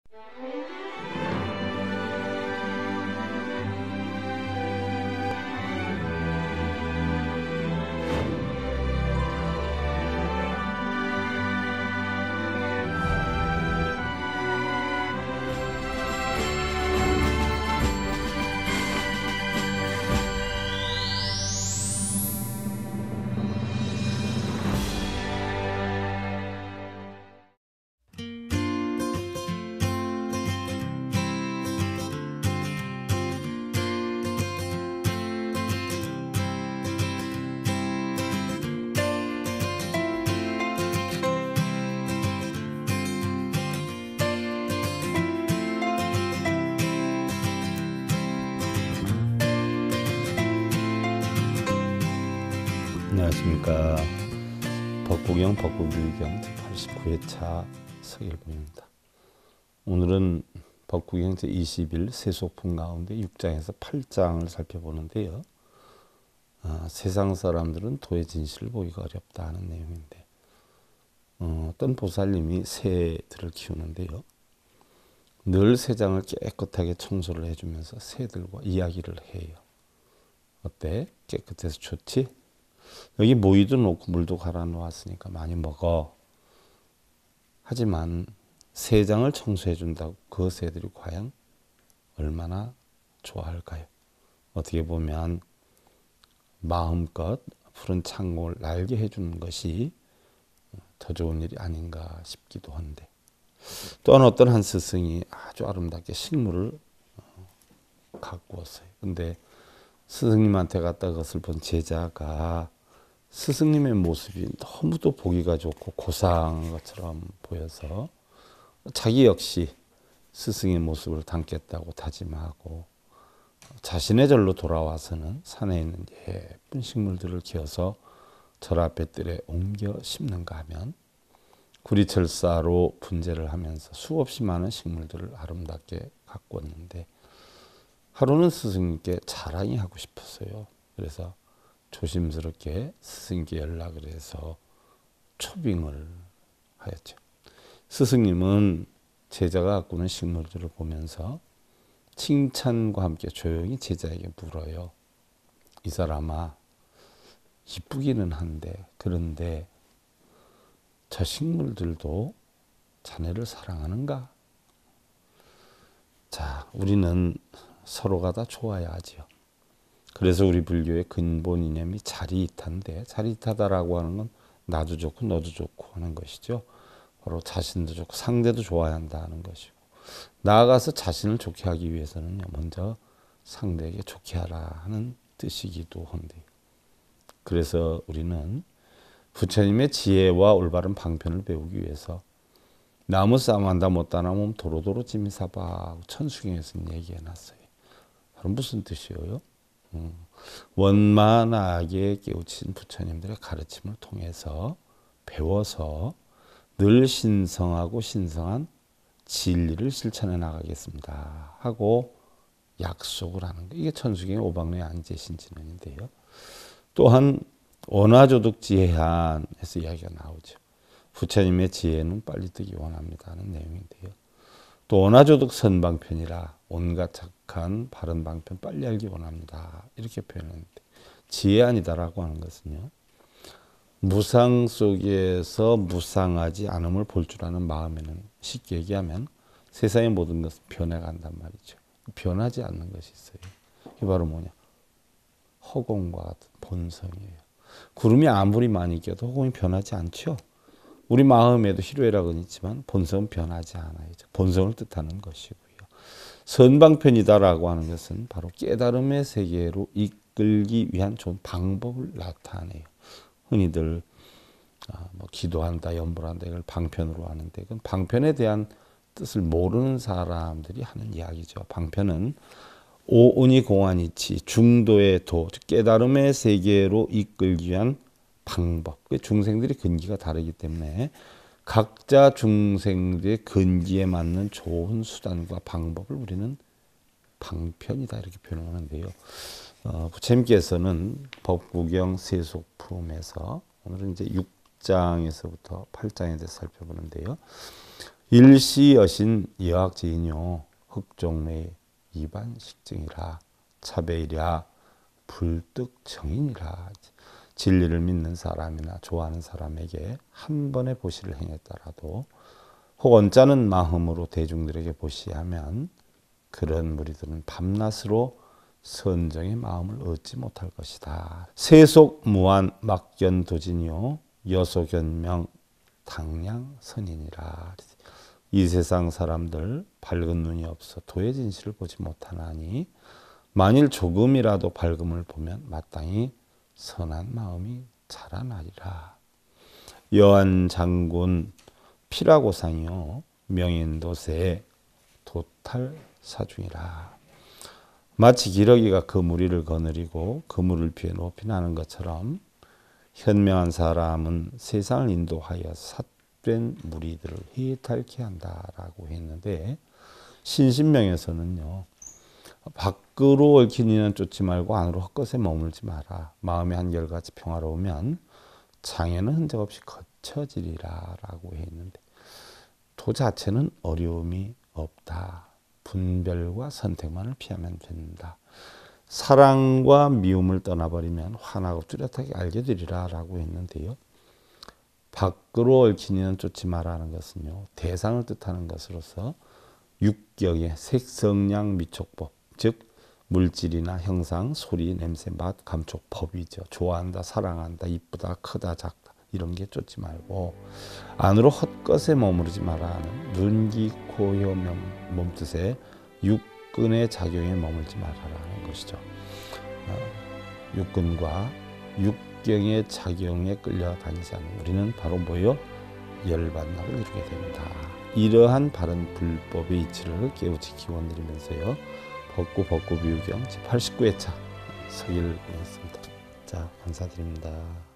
안녕하십니까. 법구경 법구규경 89회차 서일봉입니다. 오늘은 법구경 제20일 세속품 가운데 6장에서 8장을 살펴보는데요. 세상 사람들은 도의 진실을 보기가 어렵다 하는 내용인데, 어떤 보살님이 새들을 키우는데요. 늘 새장을 깨끗하게 청소를 해주면서 새들과 이야기를 해요. 어때? 깨끗해서 좋지? 여기 모이도 놓고 물도 갈아 놓았으니까 많이 먹어. 하지만 새장을 청소해 준다고 그 새들이 과연 얼마나 좋아할까요? 어떻게 보면 마음껏 푸른 창공을 날게 해주는 것이 더 좋은 일이 아닌가 싶기도 한데, 또한 어떤 한 스승이 아주 아름답게 식물을 가꾸었어요. 근데 스승님한테 갔다 그것을 본 제자가 스승님의 모습이 너무도 보기가 좋고 고상한 것처럼 보여서 자기 역시 스승의 모습을 담겠다고 다짐하고 자신의 절로 돌아와서는 산에 있는 예쁜 식물들을 키워서 절 앞에 뜰에 옮겨 심는가 하면 구리철사로 분재를 하면서 수없이 많은 식물들을 아름답게 가꾸었는데, 하루는 스승님께 자랑이 하고 싶었어요. 그래서 조심스럽게 스승님께 연락을 해서 초빙을 하였죠. 스승님은 제자가 가꾸는 식물들을 보면서 칭찬과 함께 조용히 제자에게 물어요. 이 사람아, 이쁘기는 한데, 그런데 저 식물들도 자네를 사랑하는가? 자, 우리는 서로가 다 좋아야 하지요. 그래서 우리 불교의 근본 이념이 자리이타인데, 자리이타다라고 하는 건 나도 좋고 너도 좋고 하는 것이죠. 바로 자신도 좋고 상대도 좋아야 한다는 것이고, 나아가서 자신을 좋게 하기 위해서는 먼저 상대에게 좋게 하라 하는 뜻이기도 한데, 그래서 우리는 부처님의 지혜와 올바른 방편을 배우기 위해서 나무 싸움한다 못다 나면 도로도로 짐이 사바 천수경에서 얘기해놨어요. 바로 무슨 뜻이에요? 원만하게 깨우친 부처님들의 가르침을 통해서 배워서 늘 신성하고 신성한 진리를 실천해 나가겠습니다 하고 약속을 하는 거. 이게 천수경의 오박로의 안제신진언인데요. 또한 원화조득지혜한에서 이야기가 나오죠. 부처님의 지혜는 빨리 뜨기 원합니다 하는 내용인데요. 또 원화조득 선방편이라 온갖 착한 바른 방편 빨리 알기 원합니다 이렇게 표현했는데, 지혜아니다라고 하는 것은요, 무상 속에서 무상하지 않음을 볼 줄 아는 마음에는 쉽게 얘기하면 세상의 모든 것은 변해간단 말이죠. 변하지 않는 것이 있어요. 이게 바로 뭐냐? 허공과 같은 본성이에요. 구름이 아무리 많이 껴도 허공이 변하지 않죠. 우리 마음에도 희로애락은 있지만 본성은 변하지 않아요. 본성을 뜻하는 것이고요. 선방편이다라고 하는 것은 바로 깨달음의 세계로 이끌기 위한 좋은 방법을 나타내요. 흔히들 기도한다, 염불한다 이걸 방편으로 하는데, 그건 방편에 대한 뜻을 모르는 사람들이 하는 이야기죠. 방편은 오은이 공안이치 중도의 도, 깨달음의 세계로 이끌기 위한 방법. 중생들이 근기가 다르기 때문에 각자 중생들의 근기에 맞는 좋은 수단과 방법을 우리는 방편이다 이렇게 표현하는데요. 부처님께서는 법구경 세속품에서 오늘은 이제 6장에서부터 8장에 대해서 살펴보는데요. 일시 여신 여학제인요 흑종의 이반 식증이라 차배이랴 불득정인이라. 진리를 믿는 사람이나 좋아하는 사람에게 한 번의 보시를 행했더라도 혹 언짢은 마음으로 대중들에게 보시하면 그런 무리들은 밤낮으로 선정의 마음을 얻지 못할 것이다. 세속 무한 막견 도진이요 여소견명 당량 선인이라. 이 세상 사람들 밝은 눈이 없어 도의 진실을 보지 못하나니 만일 조금이라도 밝음을 보면 마땅히 선한 마음이 자라나리라. 여한 장군 피라고상이요 명인도세 도탈사중이라. 마치 기러기가 그 무리를 거느리고 그 물을 피해 높이 나는 것처럼 현명한 사람은 세상을 인도하여 삿된 무리들을 해탈케 한다라고 했는데, 신신명에서는요 밖으로 얽힌 이는 쫓지 말고 안으로 헛것에 머물지 마라. 마음이 한결같이 평화로우면 장애는 흔적 없이 거쳐지리라 라고 했는데, 도 자체는 어려움이 없다. 분별과 선택만을 피하면 된다. 사랑과 미움을 떠나버리면 환하고 뚜렷하게 알게 되리라 라고 했는데요. 밖으로 얽힌 이는 쫓지 마라는 것은요 대상을 뜻하는 것으로서 육경의 색성량 미촉법, 즉 물질이나 형상, 소리, 냄새, 맛, 감촉, 법이죠. 좋아한다, 사랑한다, 이쁘다, 크다, 작다 이런 게 쫓지 말고 안으로 헛것에 머무르지 마라는 눈, 귀, 코, 혀, 몸뜻에 육근의 작용에 머물지 말아라는 것이죠. 육근과 육경의 작용에 끌려다니지 않는 우리는 바로 뭐요? 열반납을 이루게 됩니다. 이러한 바른 불법의 이치를 깨우치 기원드리면서요. 법구 비유경 제89회차 서기를 보냈습니다. 자, 감사드립니다.